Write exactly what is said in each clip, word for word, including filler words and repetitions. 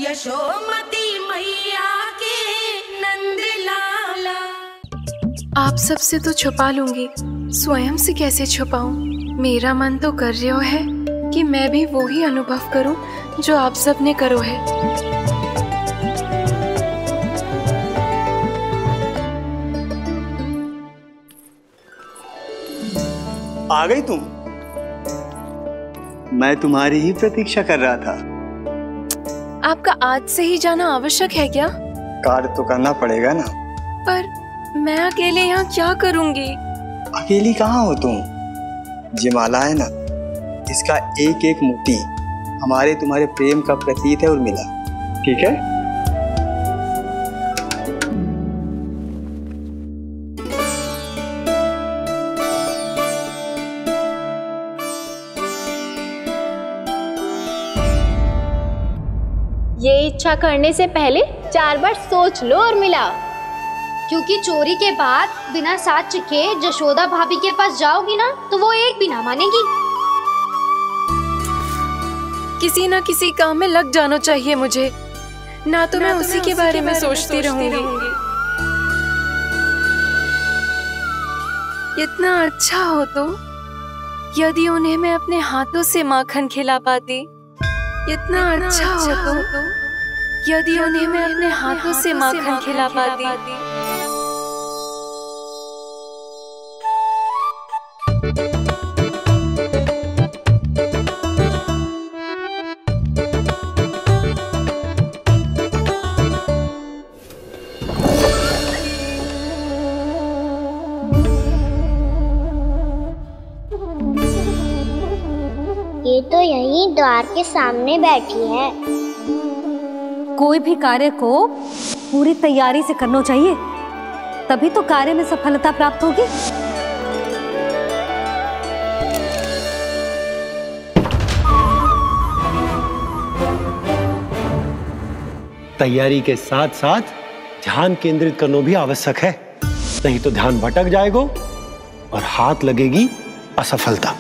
यशोमती मैया के नंद लाला। आप सबसे तो छुपा लूंगी, स्वयं से कैसे छुपाऊं? मेरा मन तो कर रहा है कि मैं भी वो ही अनुभव करूं जो आप सब ने करो है। आ गई तुम? मैं तुम्हारी ही प्रतीक्षा कर रहा था। आपका आज से ही जाना आवश्यक है क्या? कार्य तो करना पड़ेगा ना। पर मैं अकेले यहाँ क्या करूँगी? अकेली कहाँ हो तुम? ये माला है ना, इसका एक एक मोती हमारे तुम्हारे प्रेम का प्रतीक है उर्मिला, ठीक है? ये इच्छा करने से पहले चार बार सोच लो उर्मिला, क्योंकि चोरी के बाद बिना साथ चिखे जशोदा भाभी के पास जाओगी ना तो वो एक भी ना मानेगी। किसी ना किसी काम में लग जाना चाहिए मुझे, ना तो मैं उसी के बारे में सोचती रहूंगी। इतना अच्छा हो तो यदि उन्हें मैं अपने हाथों से माखन खिला पाती। इतना अच्छा हो तो यदि उन्हें मैं अपने हाथों से माखन खिला पाती। ये तो यहीं द्वार के सामने बैठी है। कोई भी कार्य को पूरी तैयारी से करना चाहिए, तभी तो कार्य में सफलता प्राप्त होगी। तैयारी के साथ साथ ध्यान केंद्रित करना भी आवश्यक है, नहीं तो ध्यान भटक जाएगा और हाथ लगेगी असफलता।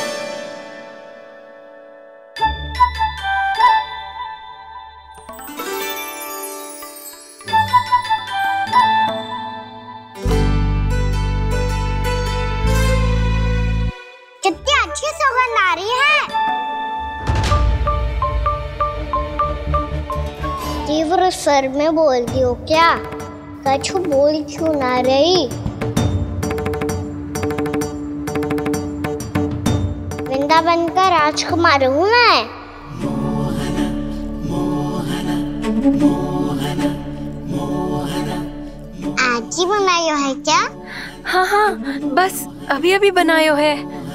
कितनी अच्छी सुगंध आ रही है। तीव्र स्वर में बोलती हो क्या? कछु बोल क्यों ना रही? वृंदावन का राजकुमार हूँ मैं। आज ही बनायो है क्या? हाँ हाँ, बस अभी अभी बनायो है।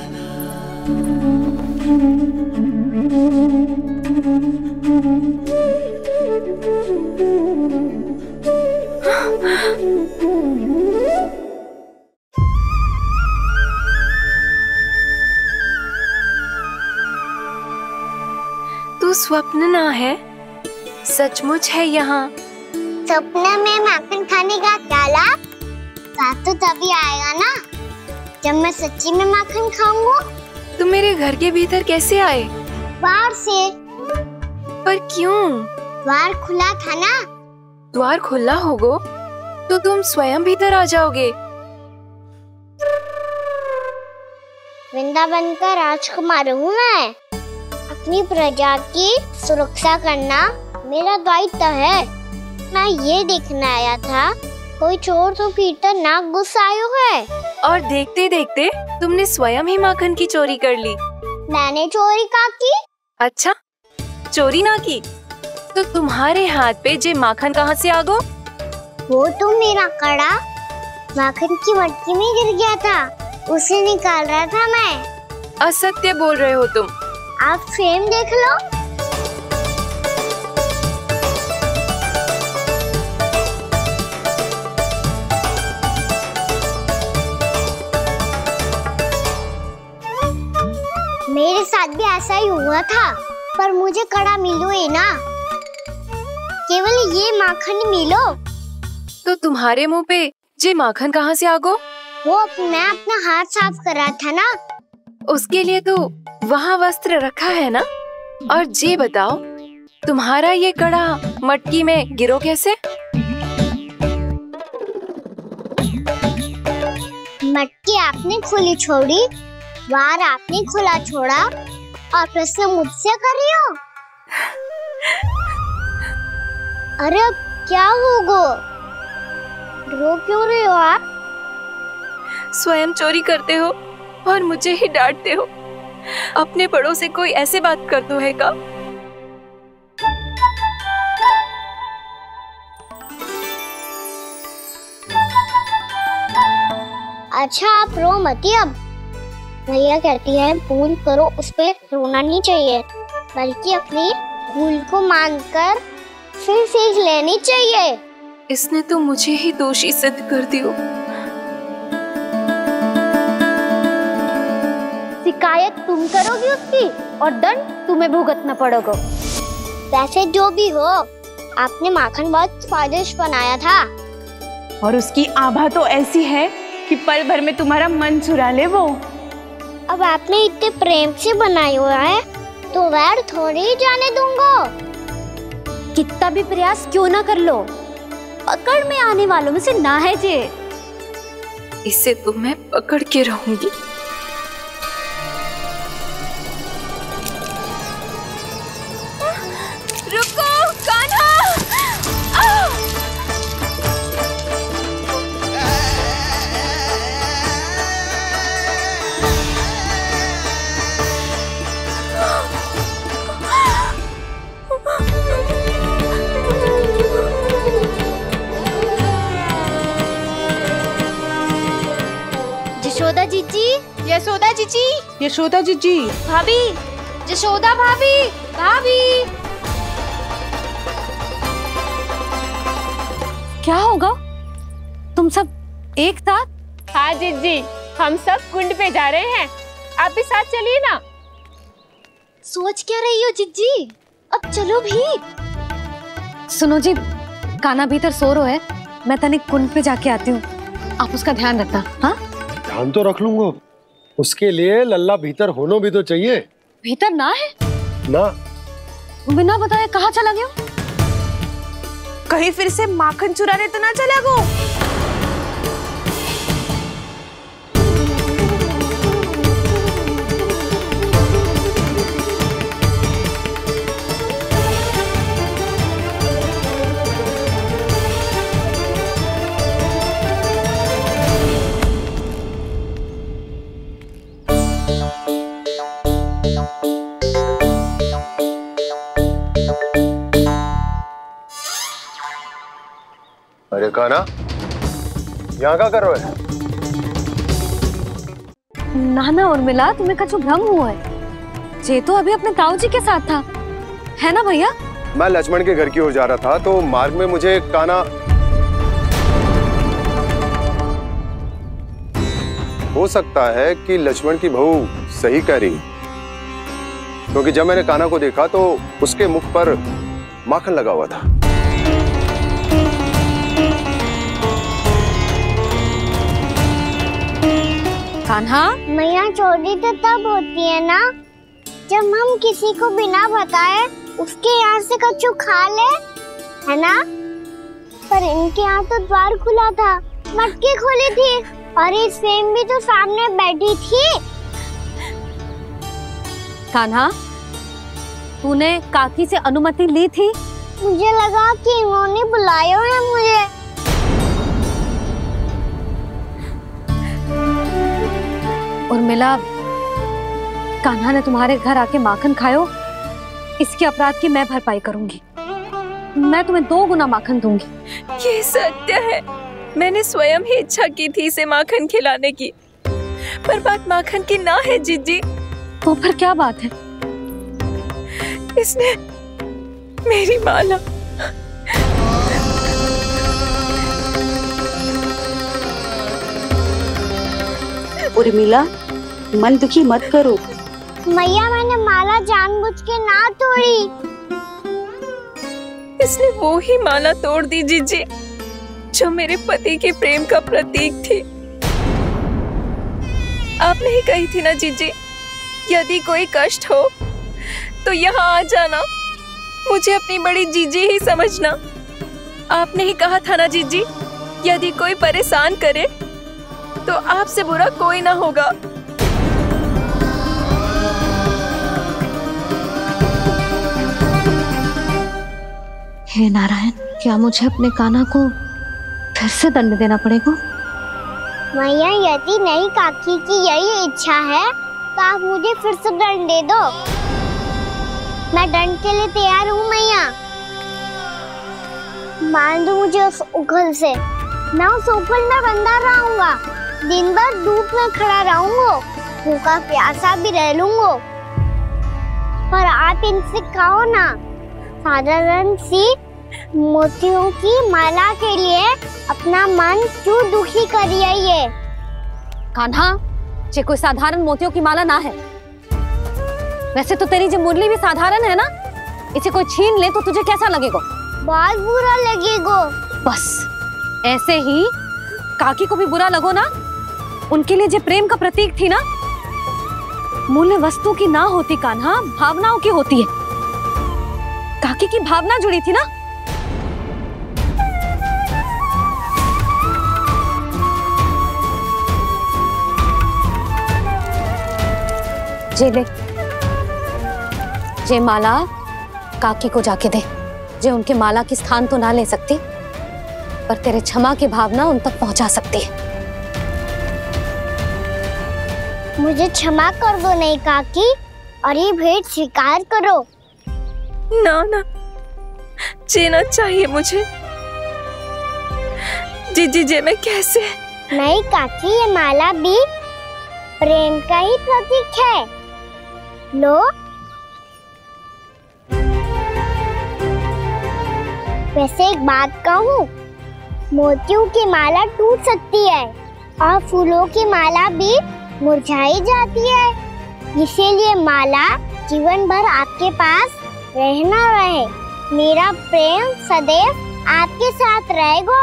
तू स्वप्न ना है, सचमुच है यहाँ। सपने में माखन खाने का क्या लाभ? स्वाद तो तभी आएगा ना जब मैं सच्ची में माखन खाऊंगा। तुम मेरे घर के भीतर कैसे आए? बाहर से। पर क्यों? द्वार खुला था ना। द्वार खुला होगा तो तुम स्वयं भीतर आ जाओगे। वृंदावन का राजकुमार हूँ मैं। अपनी प्रजा की सुरक्षा करना मेरा दायित्व है। मैं ये देखने आया था कोई चोर तो भीतर ना घुस आयो है। और देखते देखते तुमने स्वयं ही माखन की चोरी कर ली। मैंने चोरी का की? अच्छा, चोरी ना की तो तुम्हारे हाथ पे जे माखन कहाँ से आ गो? वो तो मेरा कड़ा माखन की मटकी में गिर गया था, उसे निकाल रहा था मैं। असत्य बोल रहे हो तुम। आप स्वयं देख लो। मेरे साथ भी ऐसा ही हुआ था, पर मुझे कड़ा मिलो ही ना, केवल ये माखन मिलो। तो तुम्हारे मुंह पे जे माखन कहाँ से आ गो? वो मैं अपना हाथ साफ कर रहा था ना। उसके लिए तो वहाँ वस्त्र रखा है ना। और जे बताओ, तुम्हारा ये कड़ा मटकी में गिरो कैसे? मटकी आपने खुली छोड़ी, वार आपने खुला छोड़ा और प्रश्न मुझसे कर रही हो? अरे अब क्या होगा? रो क्यों रहे हो आप? स्वयं चोरी करते हो और मुझे ही डांटते हो। अपने बड़ों से कोई ऐसे बात कर दो है का? अच्छा आप रो मती अब। भैया कहती है भूल करो, उस पे रोना नहीं चाहिए, बल्कि अपनी भूल को मानकर फिर सीख लेनी चाहिए। इसने तो मुझे ही दोषी सिद्ध कर दिया। शिकायत तुम करोगी उसकी और दंड तुम्हें भुगतना पड़ेगा। वैसे जो भी हो, आपने माखन बहुत स्वादिष्ट बनाया था। और उसकी आभा तो ऐसी है कि पल भर में तुम्हारा मन चुरा ले वो। अब आपने इतने प्रेम से बनाया हुआ है तो वैर थोड़ी ही जाने दूंगा। कितना भी प्रयास क्यों ना कर लो, पकड़ में आने वालों में से ना है जे। इसे तो मैं पकड़ के रहूंगी। रुको कान्हा! यशोदा जीजी, यशोदा जीजी, यशोदा जीजी, भाभी, यशोदा भाभी, भाभी। क्या होगा? तुम सब एक साथ? हाँ जीजी, हम सब कुंड पे जा रहे हैं, आप भी साथ चलिए ना। सोच क्या रही हो जीजी? अब चलो भी। सुनो जी, कान्हा भीतर सो रो है, मैं तनिक कुंड पे जाके आती हूँ, आप उसका ध्यान रखना। हाँ ध्यान तो रख लूंगा, उसके लिए लल्ला भीतर होना भी तो चाहिए। भीतर ना है ना? बिना बताए कहाँ चला गया? कहीं फिर से माखन चुराने तो ना चला गो। अरे कान्हा, यहाँ क्या कर रहे हो? नाना और मिला तुम्हें कछु भ्रम हुआ है, जे तो अभी अपने ताऊ जी के साथ था, है ना भैया? मैं लक्ष्मण के घर की ओर जा रहा था तो मार्ग में मुझे कान्हा, हो सकता है कि लक्ष्मण की बहू सही कह रही, क्योंकि जब मैंने कान्हा को देखा तो उसके मुख पर माखन लगा हुआ था। कान्हा, मैया चोरी तो तब होती है ना जब हम किसी को बिना बताए उसके यहाँ से कछु खा ले, है ना? पर इनके यहाँ तो द्वार खुला था, मटकी खुली थी और इस फेम भी तो सामने बैठी थी। कान्हा, तूने काकी से अनुमति ली थी? मुझे लगा कि इन्होंने बुलाया है मुझे। और मिला, कान्हा ने तुम्हारे घर आके माखन खायो, इसके अपराध की मैं भरपाई करूंगी। मैं तुम्हें दो गुना माखन दूंगी। ये सत्य है, मैंने स्वयं ही इच्छा की थी इसे माखन खिलाने की, पर बात माखन की ना है जीजी। तो फिर क्या बात है? इसने मेरी माला उर्मिला, मन दुखी मत करो। मैया, मैंने माला जानबूझ के ना तोड़ी। इसने वो ही माला तोड़ दी जीजी जो मेरे पति के प्रेम का प्रतीक थी। आपने ही कही थी ना जीजी, यदि कोई कष्ट हो तो यहाँ आ जाना, मुझे अपनी बड़ी जीजी ही समझना। आपने ही कहा था ना जीजी, यदि कोई परेशान करे तो आपसे बुरा कोई ना होगा। हे नारायण, क्या मुझे अपने कान्हा को फिर से दंड देना पड़ेगा? मैया, यदि नहीं काकी की यही इच्छा है तो आप मुझे फिर से दंड दे दो। मैं दंड के लिए तैयार हूँ मैया। मान दो मुझे उस उखल से। मैं उस उखल में बंधा रहूंगा, दिन भर धूप में खड़ा रहूंगा, भूखा प्यासा भी रह लूंगा। पर आप इनसे कहो ना, साधारण सी मोतियों की माला के लिए अपना मन क्यों दुखी करिए? ये कान्हा, ये कोई साधारण मोतियों की माला ना है। वैसे तो तेरी जो मुरली भी साधारण है ना, इसे कोई छीन ले तो तुझे कैसा लगेगा? बहुत बुरा लगेगा। बस ऐसे ही काकी को भी बुरा लगो ना। उनके लिए जो प्रेम का प्रतीक थी ना, मूल्य वस्तु की ना होती कान्हा, भावनाओं की होती है। काकी की भावना जुड़ी थी ना। जे ले, जे माला काकी को जाके दे। जे उनके माला की स्थान तो ना ले सकती, पर तेरे क्षमा की भावना उन तक पहुंचा सकती है। मुझे क्षमा कर दो नहीं काकी, और ये भेंट स्वीकार करो। ना ना, जीना चाहिए मुझे। जीजी जे मैं कैसे? नहीं काकी, ये माला भी प्रेम का ही प्रतीक है। लो। वैसे एक बात कहूँ, मोतियों की माला टूट सकती है और फूलों की माला भी मुरझाई जाती है। इसीलिए माला जीवन भर आपके पास रहना रहे। मेरा प्रेम सदैव आपके साथ रहेगा।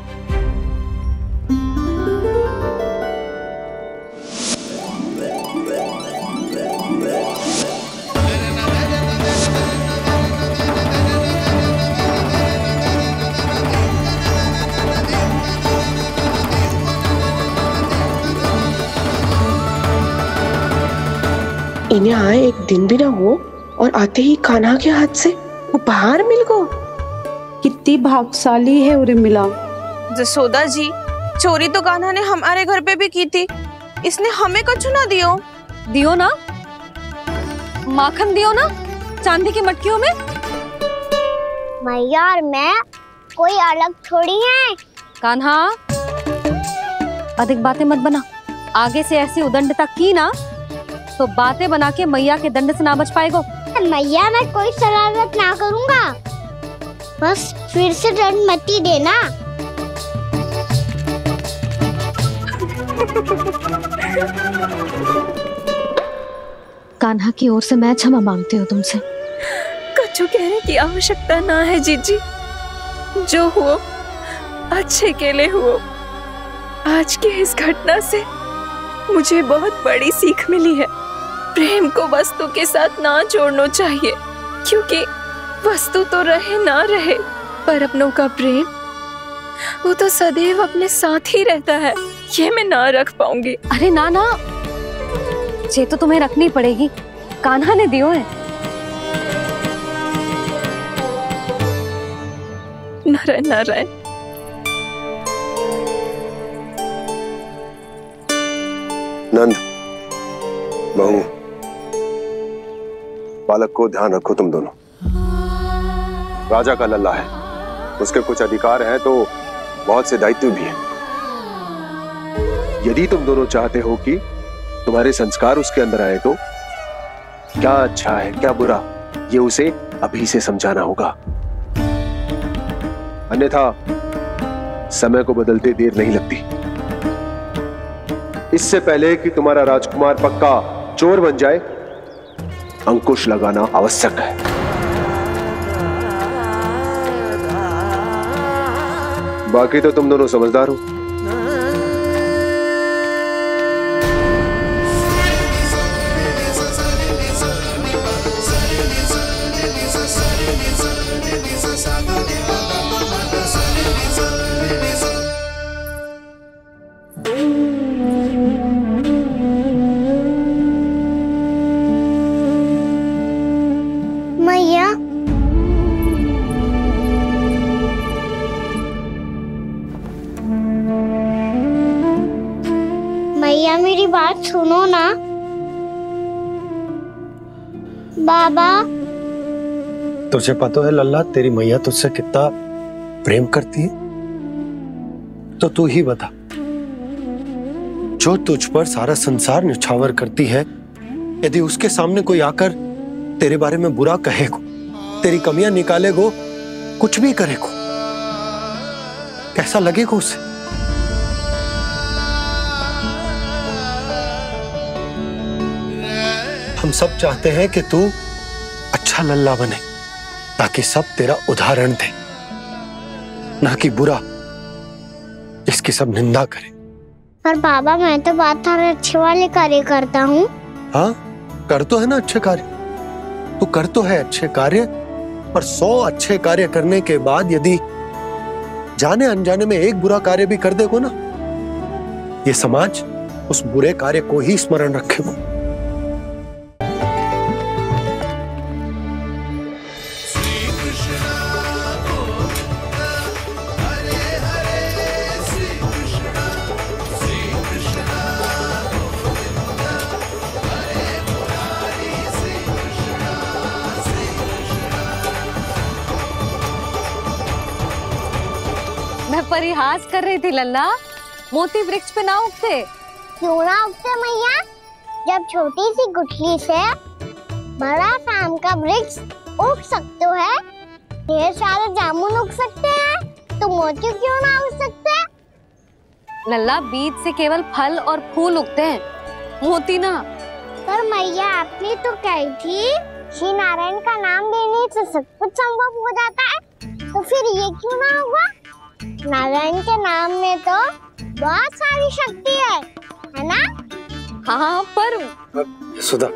इन्हें आए एक दिन भी ना हो और आते ही कान्हा के हाथ से उपहार मिल गो। कितनी भाग्यशाली है उर्मिला। जसोदा जी, चोरी तो कान्हा ने हमारे घर पे भी की थी, इसने हमें कछु ना दियो। दियो ना, माखन दियो ना, चांदी की मटकियों में। मैया और मैं कोई अलग थोड़ी हैं। कान्हा, अधिक बातें मत बना। आगे से ऐसी उदंडता की ना तो बातें बना के मैया के दंड से ना बच पाएगो। मैया, मैं कोई शरारत ना करूंगा, बस फिर से दंड मत ही देना। कान्हा की ओर से मैं क्षमा मांगती हूँ तुमसे। कछु कहने की आवश्यकता ना है जीजी, जो हुआ अच्छे के लिए हुआ। आज की इस घटना से मुझे बहुत बड़ी सीख मिली है। प्रेम को वस्तु के साथ ना जोड़ना चाहिए, क्योंकि वस्तु तो रहे ना रहे, पर अपनों का प्रेम वो तो सदैव अपने साथ ही रहता है। ये मैं ना रख पाऊंगी। अरे ना ना, ये तो तुम्हें रखनी पड़ेगी। कान्हा ने दियो है। नारायण नारायण। नंद, बहू, बालक को ध्यान रखो तुम दोनों। राजा का लल्ला है, उसके कुछ अधिकार हैं तो बहुत से दायित्व भी हैं। यदि तुम दोनों चाहते हो कि तुम्हारे संस्कार उसके अंदर आए तो क्या अच्छा है क्या बुरा, ये उसे अभी से समझाना होगा। अन्यथा समय को बदलते देर नहीं लगती। इससे पहले कि तुम्हारा राजकुमार पक्का चोर बन जाए, अंकुश लगाना आवश्यक है। बाकी तो तुम दोनों समझदार हो। Sorry, मेरी बात सुनो ना बाबा। तुझे पता है लल्ला, तेरी मैया तुझसे कितना प्रेम करती है, तो तू ही बता, जो तुझ पर सारा संसार न्यौछावर करती है, यदि उसके सामने कोई आकर तेरे बारे में बुरा कहेगो, तेरी कमियां निकालेगो, कुछ भी करेगो, कैसा लगेगा उसे? हम सब चाहते हैं कि तू अच्छा लल्ला बने, ताकि सब तेरा उदाहरण दे, ना कि बुरा जिसकी सब निंदा करे। पर बाबा मैं तो बात थारे अच्छे वाले कार्य करता हूँ। हाँ, कर तो है ना अच्छे कार्य, तू कर तो है अच्छे कार्य, पर सौ अच्छे कार्य करने के बाद यदि जाने अनजाने में एक बुरा कार्य भी कर देगो ना, ये समाज उस बुरे कार्य को ही स्मरण रखेगो। मैं परिहास कर रही थी लल्ला, मोती वृक्ष पे ना उगते। क्यों ना उगते मैया? जब छोटी सी गुठली से बड़ा आम का वृक्ष उग सकते है, ढेर सारे जामुन उग सकते हैं, तो मोती क्यों ना उग सकते? लल्ला, बीज से केवल फल और फूल उगते हैं, मोती ना। पर मैया आपने तो कही थी श्री नारायण का नाम लेने से सब कुछ संभव हो जाता है, तो फिर ये क्यों ना होगा? नारायण के नाम में तो बहुत सारी शक्ति है, है ना? हाँ, पर सुधा,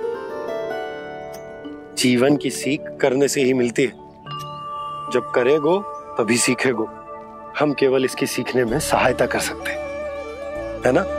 जीवन की सीख करने से ही मिलती है, जब करेगो तभी सीखेगो। हम केवल इसकी सीखने में सहायता कर सकते हैं, है ना?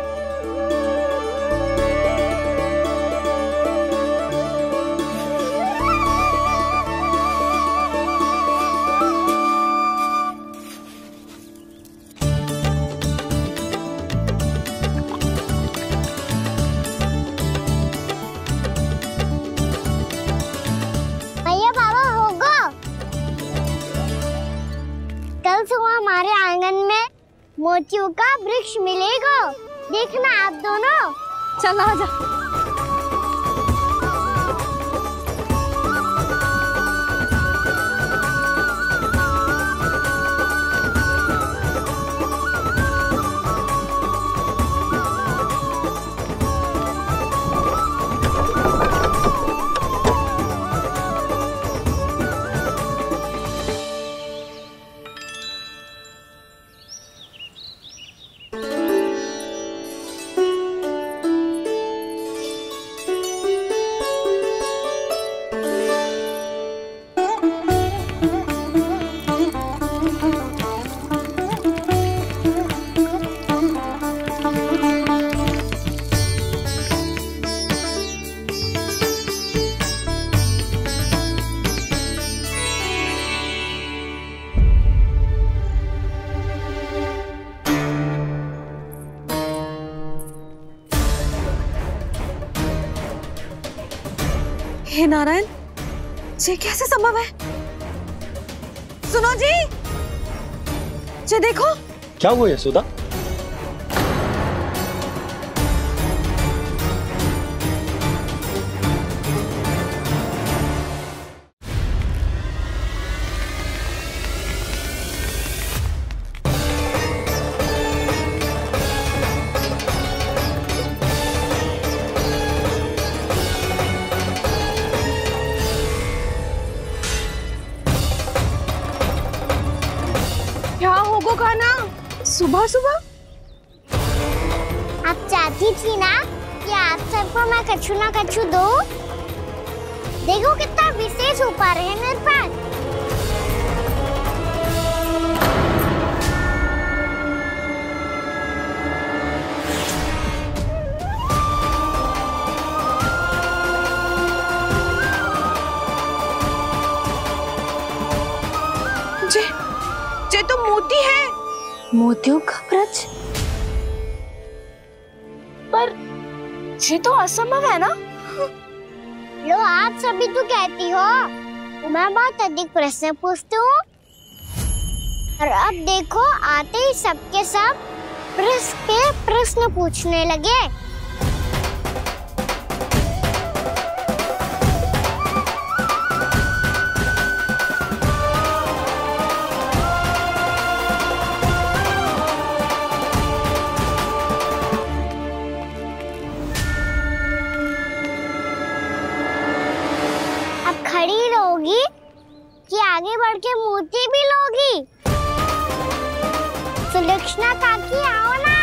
हमारे आंगन में मोतियों का वृक्ष मिलेगा, देखना आप दोनों। चल आजा। हे नारायण, ये कैसे संभव है? सुनो जी, ये देखो। क्या हुआ यशोदा? सुबह सुबह आप चाहती थी ना कि आप सबको मैं कछु ना कछु दो। देखो कितना विशेष उपहार है मेरे पास। जे, जे तो मोती है। मोतियों का ब्रज? पर ये तो असंभव है ना। लो आप सभी तो कहती हो मैं बहुत अधिक प्रश्न पूछती हूँ, और अब देखो आते ही सबके सब प्रश्न पे प्रश्न पूछने लगे। खड़ी रहोगी कि आगे बढ़ के मूर्ति भी लोगी? सुलक्षणा काकी आओ ना।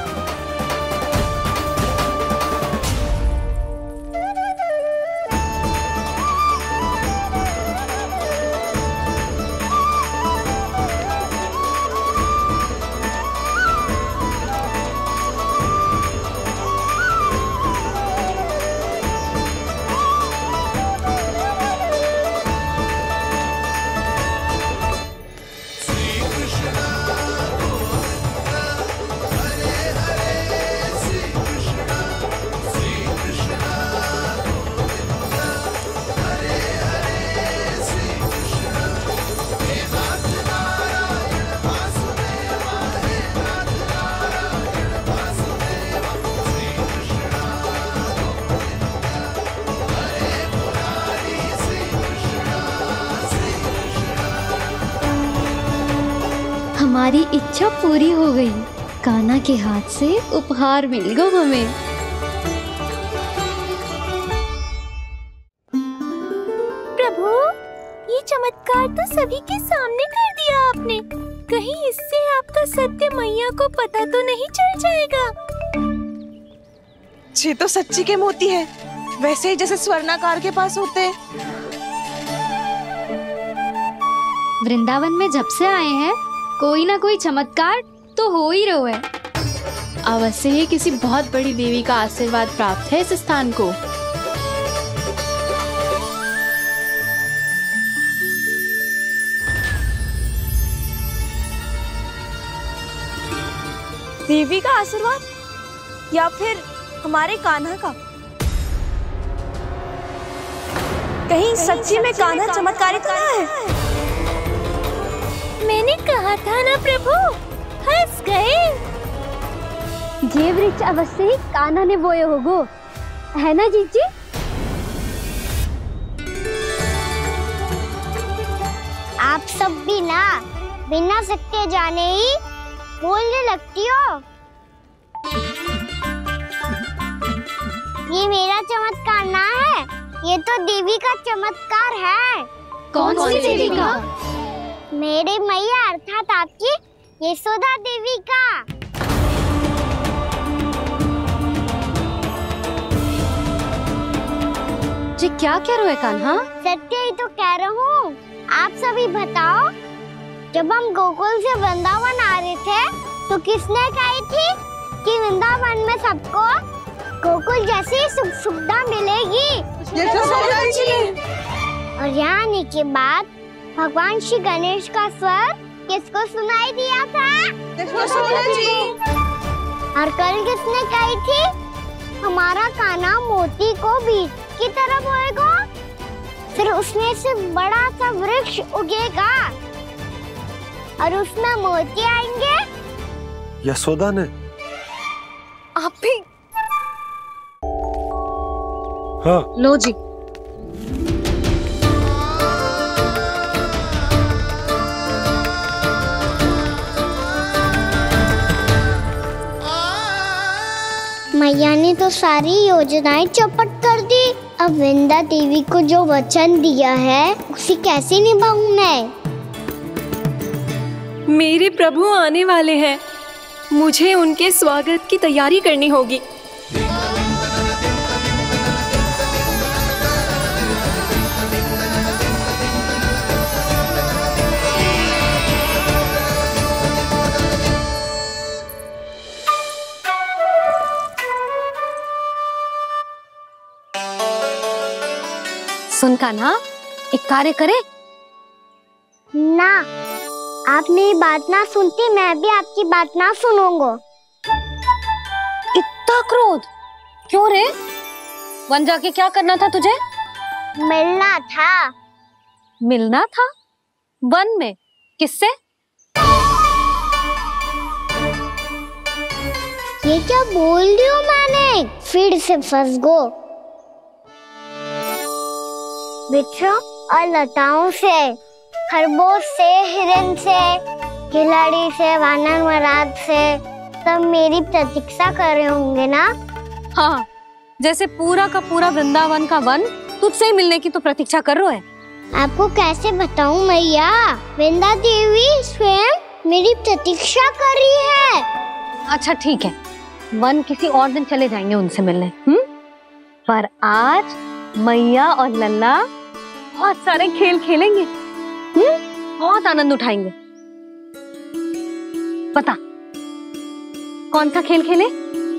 हमारी इच्छा पूरी हो गई। कान्हा के हाथ से उपहार मिल गया हमें। प्रभु, ये चमत्कार तो सभी के सामने कर दिया आपने। कहीं इससे आपका सत्य मैया को पता तो नहीं चल जाएगा? ये तो सच्ची के मोती है, वैसे ही जैसे स्वर्णाकार के पास होते हैं। वृंदावन में जब से आए हैं कोई ना कोई चमत्कार तो हो ही रहा है। अवश्य ही किसी बहुत बड़ी देवी का आशीर्वाद प्राप्त है इस स्थान को। देवी का आशीर्वाद या फिर हमारे कान्हा का? कहीं सच्ची में कान्हा चमत्कारी तो ना है? मैंने कहा था ना प्रभु, हंस गए। ये वृक्ष अवश्य ही कान्हा ने बोए होगो, है ना जीजी? आप सब भी ना बिना सत्य जाने ही बोलने लगती हो। ये मेरा चमत्कार ना है, ये तो देवी का चमत्कार है। कौन सी देवी का? मेरे मैया अर्थात आपकी यशोदा देवी का। जी क्या कह रहे हो कान्हा? सत्य ही तो कह रहा हूँ। आप सभी बताओ, जब हम गोकुल से वृंदावन आ रहे थे तो किसने कही थी कि वृंदावन में सबको गोकुल जैसी सुख सुविधा मिलेगी? और यहाँ आने के बाद भगवान श्री गणेश का स्वर किसको सुनाई दिया था? और कल किसने कही थी हमारा कान्हा मोती को बीज की तरफ होएगा, फिर उसमें से बड़ा सा वृक्ष उगेगा और उसमें मोती आएंगे? यशोदा ने? आप भी? हाँ। लो जी। मैया ने तो सारी योजनाएं चौपट कर दी। अब वृंदा देवी को जो वचन दिया है उसे कैसे निभाऊं मैं? मेरे प्रभु आने वाले हैं, मुझे उनके स्वागत की तैयारी करनी होगी। सुन कान्हा, एक कार्य करे ना। आप मेरी बात ना सुनती, मैं भी आपकी बात ना सुनूंगा। इतना क्रोध? क्यों रे? वन जाके क्या करना था तुझे? मिलना था। मिलना था? वन में? किससे? ये क्या बोल रही हूँ मैंने? फिर से फंस गो। बिच्छू और लताओं से, खरगोश से, हिरन से, खिलाड़ी से, वानर महाराज से, सब मेरी प्रतीक्षा कर रहे होंगे ना? हाँ, जैसे पूरा का पूरा वृंदावन का वन तुझसे मिलने की तो प्रतीक्षा कर रहा है। आपको कैसे बताऊं मैया? वृंदा देवी स्वयं मेरी प्रतीक्षा कर रही है। अच्छा ठीक है, वन किसी और दिन चले जाएंगे उनसे मिलने, हम्म? पर आज मैया और लल्ला बहुत सारे खेल खेलेंगे, हम्म? बहुत आनंद उठाएंगे। पता कौन सा खेल खेले?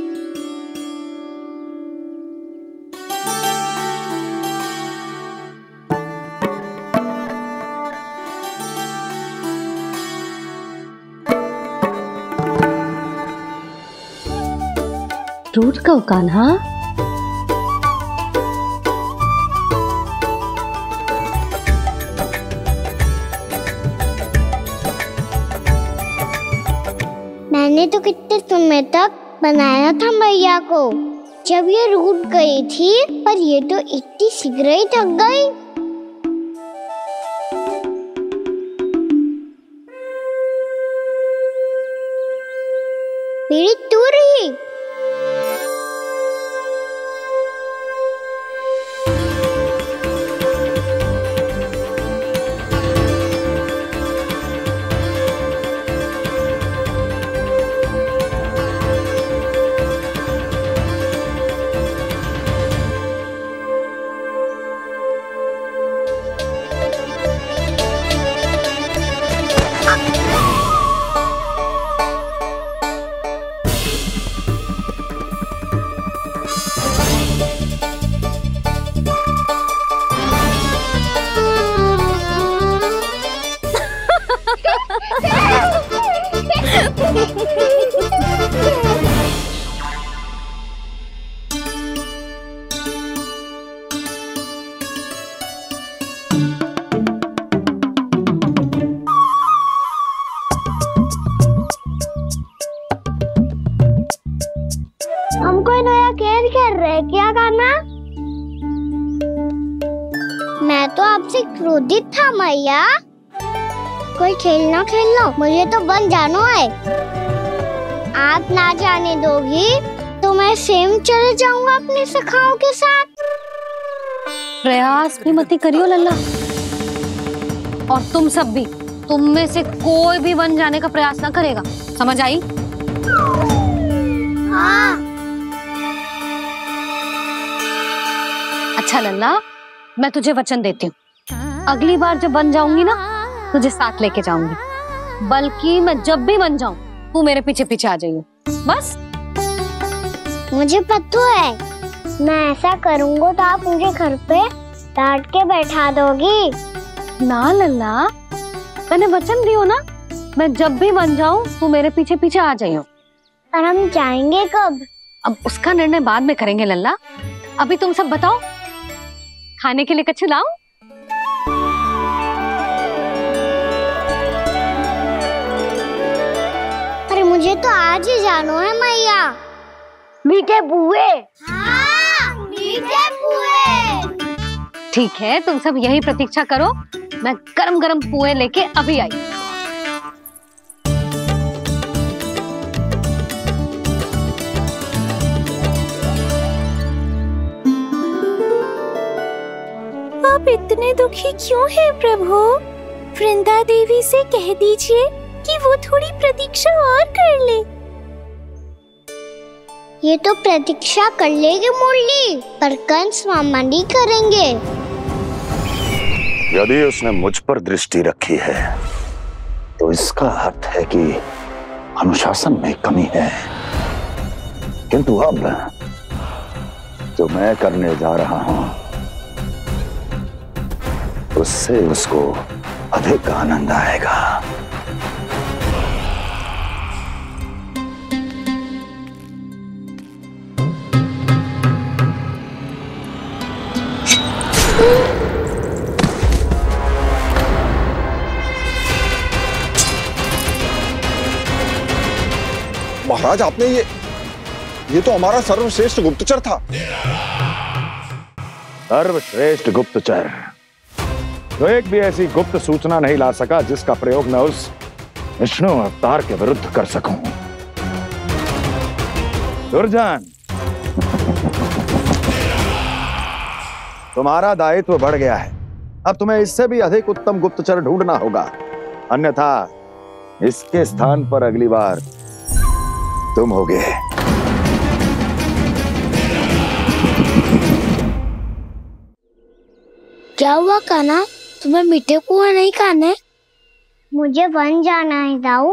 टूट का कान्हा। मैंने तो कितने समय तक बनाया था मैया को, जब ये रूठ गई थी, पर ये तो इतनी शीघ्र ही थक गई। मेरी टूर ही। हम कोई नया खेल खेल रहे क्या करना? मैं तो आपसे क्रोधित था मैया। कोई खेलना खेल लो, मुझे तो बन जाना है। आप ना जाने दोगी तो मैं स्वयं चले जाऊंगा अपने सखाओं के साथ। प्रयास भी मत करियो लल्ला, और तुम सब भी, तुम में से कोई भी वन जाने का प्रयास ना करेगा, समझ आई? हाँ। अच्छा लल्ला, मैं तुझे वचन देती हूँ, अगली बार जब बन जाऊंगी ना, तुझे साथ लेके जाऊंगी। बल्कि मैं जब भी बन जाऊं, तू मेरे पीछे पीछे आ जाइयो, बस। मुझे पता है, मैं ऐसा करूंगा तो आप मुझे घर पे डांट के बैठा दोगी। ना लल्ला, मैंने वचन दियो ना, मैं जब भी बन जाऊं, तू मेरे पीछे पीछे आ जाइयो। पर हम जाएंगे कब? अब उसका निर्णय बाद में करेंगे लल्ला। अभी तुम सब बताओ, खाने के लिए कुछ लाऊं? अरे मुझे तो आज ही जाना है मैया। मीठे पुए। हाँ, मीठे पुए। ठीक है, तुम सब यही प्रतीक्षा करो, मैं गरम गरम पुए लेके अभी आई। आप इतने दुखी क्यों हैं प्रभु? वृंदा देवी से कह दीजिए कि वो थोड़ी प्रतीक्षा और कर ले। ये तो प्रतीक्षा कर लेगी मुरली, पर कंस मामा नहीं करेंगे। यदि उसने मुझ पर दृष्टि रखी है, तो इसका अर्थ है कि अनुशासन में कमी है। किंतु अब जो मैं करने जा रहा हूं, उससे उसको अधिक आनंद आएगा। महाराज आपने ये ये तो हमारा सर्वश्रेष्ठ गुप्तचर था। सर्वश्रेष्ठ गुप्तचर तो एक भी ऐसी गुप्त सूचना नहीं ला सका जिसका प्रयोग मैं उस विष्णु अवतार के विरुद्ध कर सकूं। दुर्जन, तुम्हारा दायित्व बढ़ गया है। अब तुम्हें इससे भी अधिक उत्तम गुप्तचर ढूंढना होगा, अन्यथा इसके स्थान पर अगली बार तुम होगे। क्या हुआ कान्हा, तुम्हें मीठे कुआं नहीं खाने? मुझे वन जाना है दाऊ।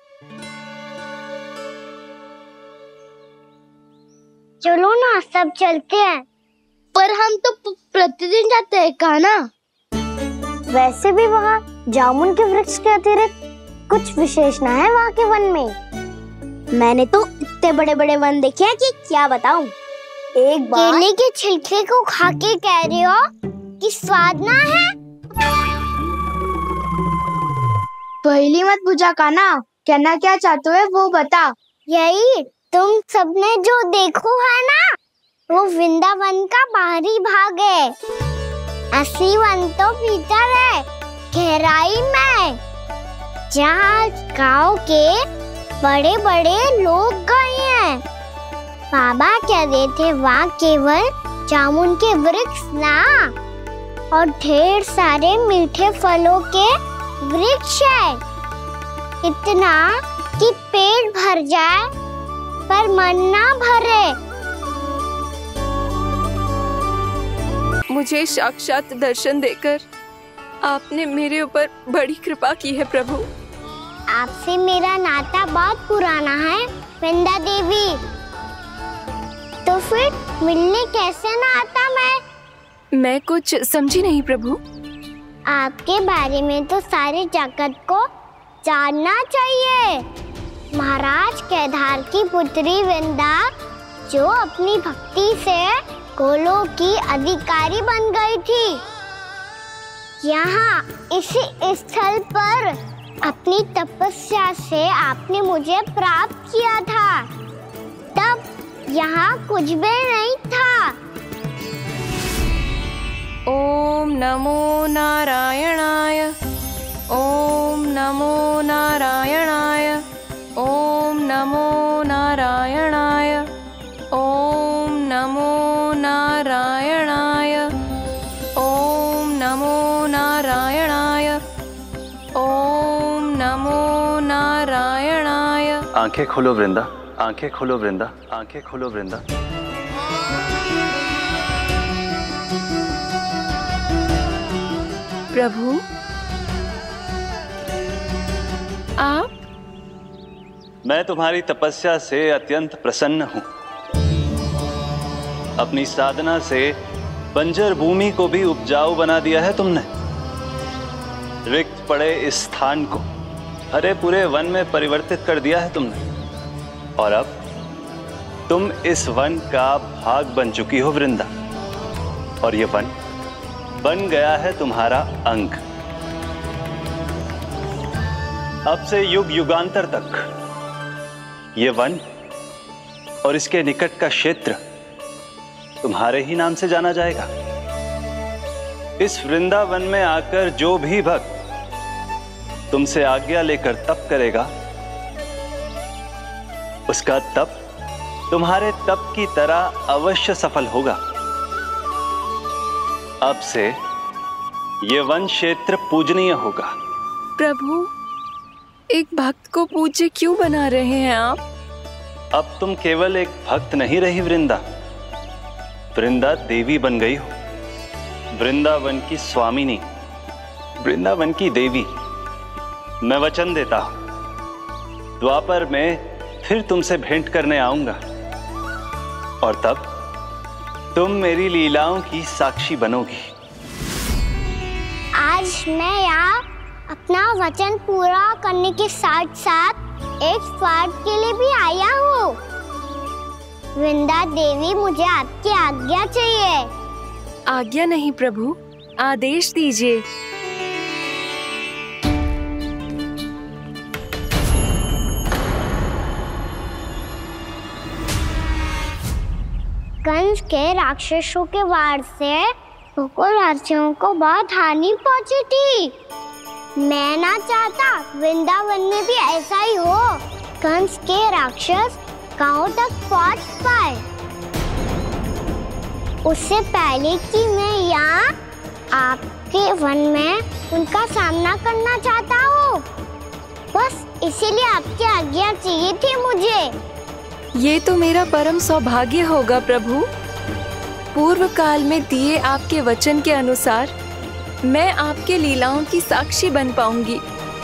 चलो ना, सब चलते हैं। पर हम तो प्रतिदिन जाते हैं कान्हा। वैसे भी वहाँ जामुन के वृक्ष के अतिरिक्त कुछ विशेष ना है वहाँ के वन में। मैंने तो इतने बड़े बड़े वन देखे हैं कि क्या बताऊं। एक बार केले के छिलके को खा के कह रहे हो कि स्वाद ना है? पहली मत पूछा कान्हा, कहना क्या चाहते हो वो बता। यही तुम सबने जो देखो है ना, वो वृंदावन का बाहरी भाग है। असली वन तो भीतर है, गहराई में, जहाँ गांव के बड़े बड़े लोग गए हैं। बाबा कह रहे थे वहाँ केवल जामुन के वृक्ष ना, और ढेर सारे मीठे फलों के वृक्ष है। इतना कि पेट भर जाए पर मन ना भरे। मुझे साक्षात दर्शन देकर आपने मेरे ऊपर बड़ी कृपा की है प्रभु। आपसे मेरा नाता बहुत पुराना है वृंदा देवी, तो फिर मिलने कैसे ना आता मैं? मैं कुछ समझी नहीं प्रभु। आपके बारे में तो सारे जगत को जानना चाहिए। महाराज केदार की पुत्री वृंदा, जो अपनी भक्ति से गोलोक की अधिकारी बन गई थी, यहाँ इसी स्थल पर अपनी तपस्या से आपने मुझे प्राप्त किया था। तब यहाँ कुछ भी नहीं था। ओम नमो नारायणाय, ओम नमो नारायणाय, ओम नमो नारायणाय, ओम नमो नारायणाय, ओम नमो नारायणाय, ओम नमो नारायणाय। आंखें खोलो वृंदा, आंखें खोलो वृंदा, आंखें खोलो वृंदा। प्रभु, आप? मैं तुम्हारी तपस्या से अत्यंत प्रसन्न हूं। अपनी साधना से बंजर भूमि को भी उपजाऊ बना दिया है तुमने। रिक्त पड़े इस स्थान को हरे पूरे वन में परिवर्तित कर दिया है तुमने, और अब तुम इस वन का भाग बन चुकी हो वृंदा, और ये वन बन गया है तुम्हारा अंग। अब से युग युगांतर तक ये वन और इसके निकट का क्षेत्र तुम्हारे ही नाम से जाना जाएगा। इस वृंदावन में आकर जो भी भक्त तुमसे आज्ञा लेकर तप करेगा, उसका तप तुम्हारे तप की तरह अवश्य सफल होगा। अब से ये वन क्षेत्र पूजनीय होगा। प्रभु, एक भक्त को पूज्य क्यों बना रहे हैं आप? अब तुम केवल एक भक्त नहीं रही वृंदा, वृंदा देवी बन गई हो। वृंदावन की स्वामिनी, वृंदावन की देवी। मैं वचन देता हूं, द्वापर में फिर तुमसे भेंट करने आऊंगा, और तब तुम मेरी लीलाओं की साक्षी बनोगी। आज मैं यहाँ अपना वचन पूरा करने के साथ साथ एक स्वार्थ के लिए भी आया हूँ। वृंदा देवी, मुझे आपकी आज्ञा चाहिए। आज्ञा नहीं प्रभु, आदेश दीजिए। कंस के राक्षसों के वार से गोकुलवासियों को बहुत हानि पहुंची थी। मैं ना चाहता वृंदावन में भी ऐसा ही हो, कंस के राक्षस गांव तक पहुंच पाए। उससे पहले कि मैं यहाँ आपके वन में उनका सामना करना चाहता हूँ, बस इसीलिए आपकी आज्ञा चाहिए थी मुझे। ये तो मेरा परम सौभाग्य होगा प्रभु। पूर्व काल में दिए आपके वचन के अनुसार मैं आपके लीलाओं की साक्षी बन पाऊंगी।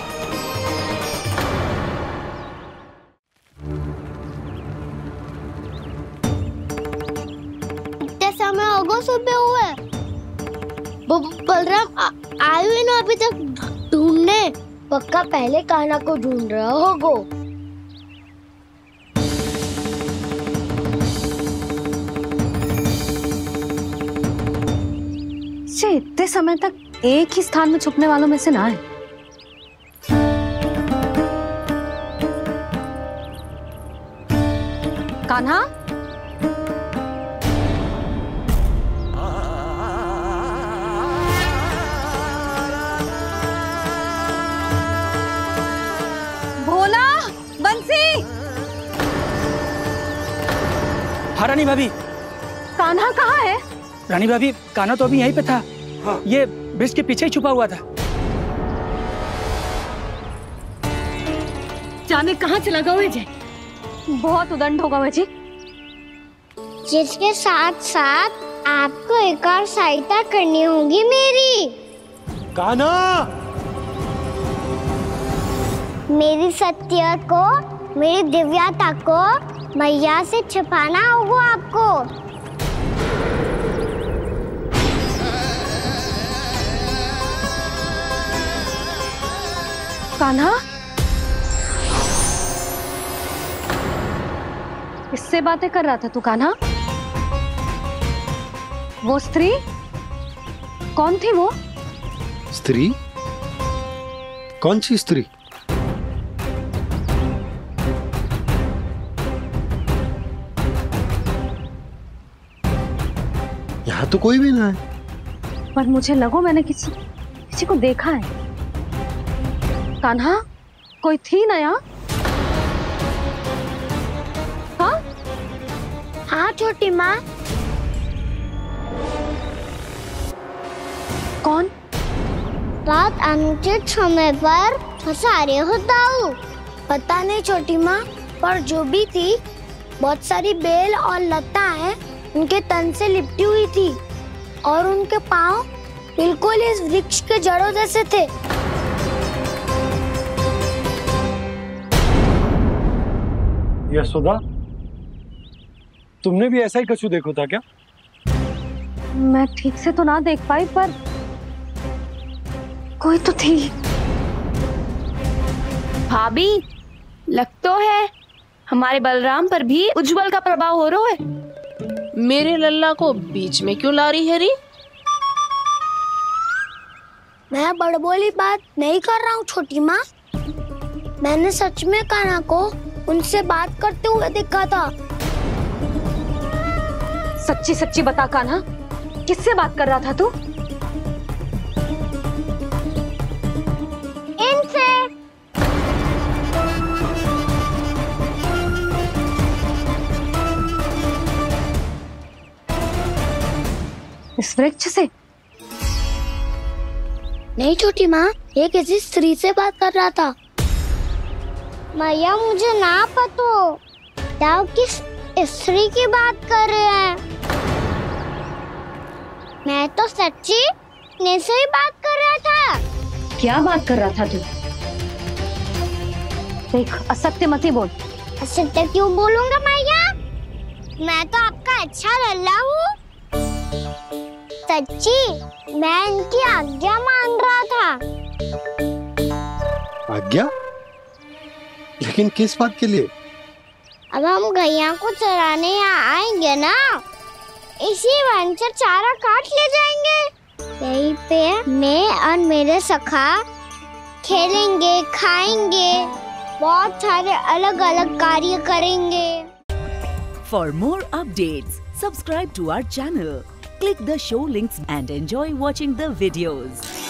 इतने समय होगा सुबह हुए, बलराम आए हुए ना अभी तक ढूंढने। पक्का पहले कान्हा को ढूंढ रहा होगा। इतने समय तक एक ही स्थान में छुपने वालों में से ना है। कान्हा, भोला, बंसी। हाँ रानी भाभी। कान्हा कहाँ है? रानी भाभी, कान्हा तो अभी यहीं पे था। हाँ। ये ब्रिज के पीछे ही छुपा हुआ था। जाने कहाँ चला गया जी? बहुत उदंड होगा जी। जिसके साथ साथ आपको एक और सहायता करनी होगी मेरी। कान्हा, मेरी सत्य को, मेरी दिव्यता को मैया से छिपाना होगा आपको। कान्हा, किससे बातें कर रहा था तू कान्हा? वो स्त्री कौन थी? वो स्त्री? कौन सी स्त्री? यहाँ तो कोई भी ना है। पर मुझे लगो मैंने किसी किसी को देखा है। कान्हा, कोई थी ना यहाँ? हाँ हाँ छोटी माँ। कौन? रात अनुचित समय पर फंसारे होता हूँ। पता नहीं छोटी माँ, पर जो भी थी बहुत सारी बेल और लता है उनके तन से लिपटी हुई थी और उनके पाँव बिल्कुल इस वृक्ष के जड़ों जैसे थे। यशोदा, तुमने भी ऐसा ही कछु देखो था क्या? मैं ठीक से तो ना देख पाई, पर कोई तो थी। भाभी, लग तो है हमारे बलराम पर भी उज्जवल का प्रभाव हो रहा है। मेरे लल्ला को बीच में क्यों ला रही है री? मैं बड़बोली बात नहीं कर रहा हूँ छोटी माँ। मैंने सच में कान्हा को उनसे बात करते हुए देखा था। सच्ची सच्ची बता कान्हा, किससे बात कर रहा था तू? इनसे। इस वृक्ष से? नहीं छोटी माँ, ये किसी स्त्री से बात कर रहा था। मैया मुझे ना पता आप किस स्त्री की बात कर रहे हैं। मैं तो सच्ची ने से ही बात कर रहा था। क्या बात कर रहा था तू? देख, असत्य मत ही बोल। असत्य क्यों बोलूंगा मैया? मैं तो आपका अच्छा लल्ला हूँ। सच्ची मैं इनकी आज्ञा मान रहा था। आज्ञा? लेकिन किस बात के लिए? अब हम गैया को चराने यहाँ आएंगे ना, इसी वन से चारा काट ले जाएंगे। यहीं पे मैं और मेरे सखा खेलेंगे, खाएंगे, बहुत सारे अलग अलग कार्य करेंगे। For more updates, Subscribe to our channel, click the show links and enjoy watching the videos.